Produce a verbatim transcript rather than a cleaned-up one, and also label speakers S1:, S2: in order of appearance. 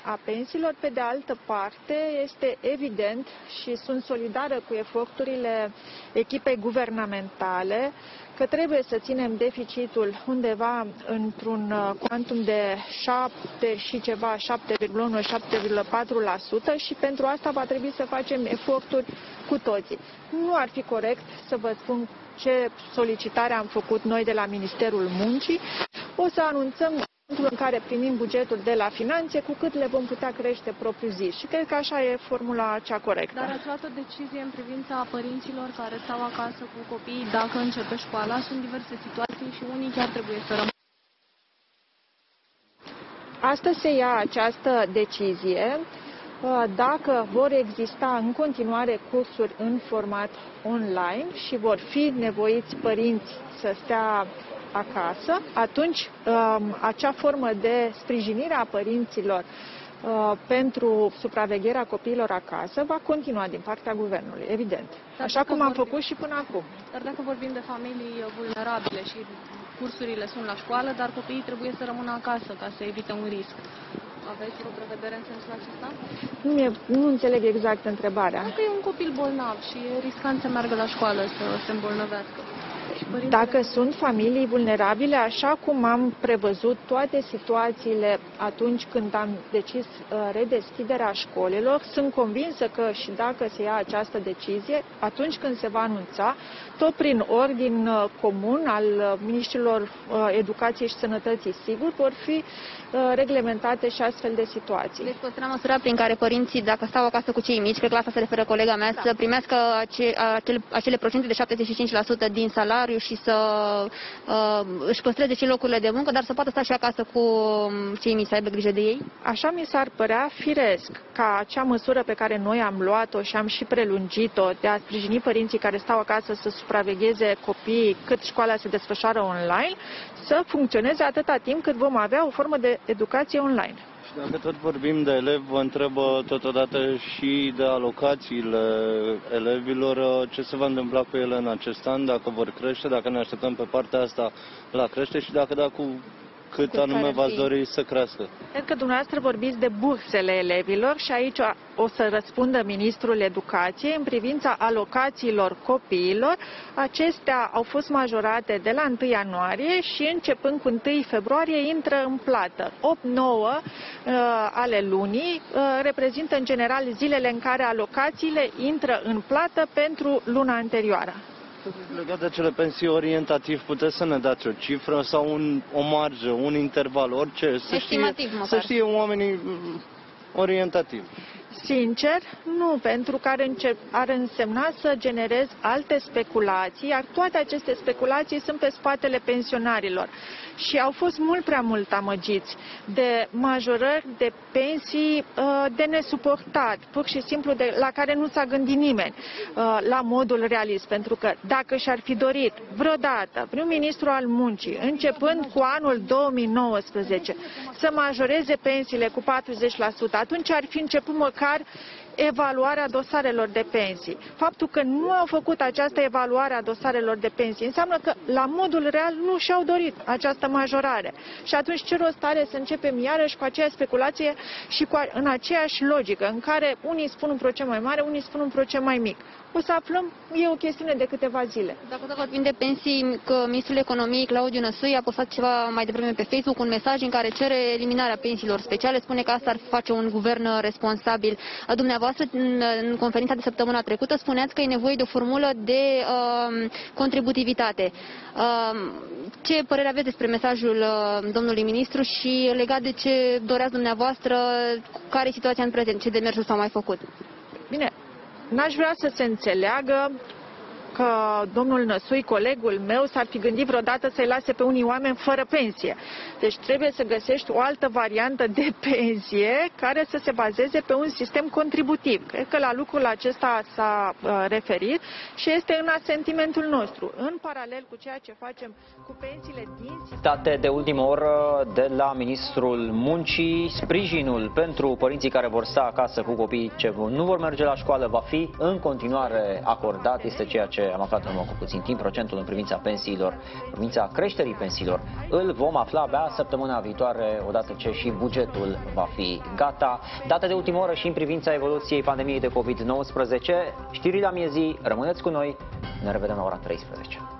S1: a pensiilor. Pe de altă parte, este evident și sunt solidară cu eforturile echipei guvernamentale că trebuie să ținem deficitul undeva într-un cuantum de șapte și ceva, șapte virgulă unu - șapte virgulă patru la sută și pentru asta va trebui să facem eforturi cu toții. Nu ar fi corect să vă spun ce solicitare am făcut noi de la Ministerul Muncii. O să anunțăm în care primim bugetul de la finanțe, cu cât le vom putea crește propriu-zis. Și cred că așa e formula cea corectă.
S2: Dar ați luat o decizie în privința părinților care stau acasă cu copiii dacă începe școala? Sunt diverse situații și unii chiar trebuie să rămână.
S1: Astăzi se ia această decizie. Dacă vor exista în continuare cursuri în format online și vor fi nevoiți părinți să stea acasă, atunci acea formă de sprijinire a părinților pentru supravegherea copiilor acasă va continua din partea guvernului, evident. Așa cum am făcut și până acum.
S2: Dar dacă vorbim de familii vulnerabile și cursurile sunt la școală, dar copiii trebuie să rămână acasă ca să evite un risc. Aveți o prevedere în sensul acesta?
S1: Nu, e, nu înțeleg exact întrebarea.
S2: Dacă e un copil bolnav și e riscant să meargă la școală să se îmbolnăvească.
S1: Dacă sunt familii vulnerabile, așa cum am prevăzut toate situațiile atunci când am decis redeschiderea școlilor, sunt convinsă că și dacă se ia această decizie, atunci când se va anunța, tot prin ordin comun al Ministrilor Educației și Sănătății, sigur, vor fi reglementate și astfel de situații.
S3: Deci păstra măsura prin care părinții, dacă stau acasă cu cei mici, cred că la asta se referă colega mea, da, să primească ace, acele, acele procente de șaptezeci și cinci la sută din salariu și să uh, își păstreze și locurile de muncă, dar să poată sta și acasă cu cei mici, să aibă grijă de ei?
S1: Așa mi s-ar părea firesc ca acea măsură pe care noi am luat-o și am și prelungit-o de a sprijini părinții care stau acasă să supravegheze copiii cât școala se desfășoară online, să funcționeze atâta timp cât vom avea o formă de educație online.
S4: Și dacă tot vorbim de elevi, vă întreb totodată și de alocațiile elevilor, ce se va întâmpla cu ele în acest an, dacă vor crește, dacă ne așteptăm pe partea asta la crește și dacă da, cu cât
S1: Cu
S4: anume v-ați dori să crească.
S1: Cred că dumneavoastră vorbiți de bursele elevilor și aici o să răspundă Ministrul Educației în privința alocațiilor copiilor. Acestea au fost majorate de la întâi ianuarie și începând cu întâi februarie intră în plată. opt nouă uh, ale lunii uh, reprezintă în general zilele în care alocațiile intră în plată pentru luna anterioară.
S4: Legat de acele pensii orientativ, puteți să ne dați o cifră sau un, o marjă, un interval, orice, să știe, să știe oamenii orientativ?
S1: Sincer, nu, pentru că ar însemna să generez alte speculații, iar toate aceste speculații sunt pe spatele pensionarilor. Și au fost mult prea mult amăgiți de majorări de pensii uh, de nesuportat, pur și simplu de, la care nu s-a gândit nimeni uh, la modul realist. Pentru că dacă și-ar fi dorit vreodată vreun ministru al muncii, începând cu anul două mii nouăsprezece, să majoreze pensiile cu patruzeci la sută, atunci ar fi început măcar evaluarea dosarelor de pensii. Faptul că nu au făcut această evaluare a dosarelor de pensii înseamnă că la modul real nu și-au dorit această majorare. Și atunci ce rost are să începem iarăși cu aceeași speculație și cu, în aceeași logică în care unii spun un procent mai mare, unii spun un procent mai mic. O să aflăm, e o chestiune de câteva zile.
S3: Dacă tot vorbim de pensii, că Ministrul Economiei, Claudiu Năsui, a postat ceva mai devreme pe Facebook, un mesaj în care cere eliminarea pensiilor speciale, spune că asta ar face un guvern responsabil. Dumneavoastră, în, în conferința de săptămâna trecută, spuneați că e nevoie de o formulă de uh, contributivitate. Uh, ce părere aveți despre mesajul uh, domnului ministru și legat de ce doreați dumneavoastră, care e situația în prezent, ce demersuri s-au mai făcut?
S1: Bine. N-aș vrea să se înțeleagă că domnul Năsui, colegul meu, s-ar fi gândit vreodată să-i lase pe unii oameni fără pensie. Deci trebuie să găsești o altă variantă de pensie care să se bazeze pe un sistem contributiv. Cred că la lucrul acesta s-a uh, referit și este în asentimentul nostru. În paralel cu ceea ce facem cu pensiile din sistem...
S5: Date de ultimă oră de la Ministrul Muncii, sprijinul pentru părinții care vor sta acasă cu copiii ce nu vor merge la școală va fi în continuare acordat, este ceea ce ce am aflat în urmă cu puțin timp, procentul în privința pensiilor, în privința creșterii pensiilor, îl vom afla abia săptămâna viitoare, odată ce și bugetul va fi gata. Date de ultimă oră și în privința evoluției pandemiei de COVID nouăsprezece. Știrile la miezii, rămâneți cu noi, ne revedem la ora treisprezece.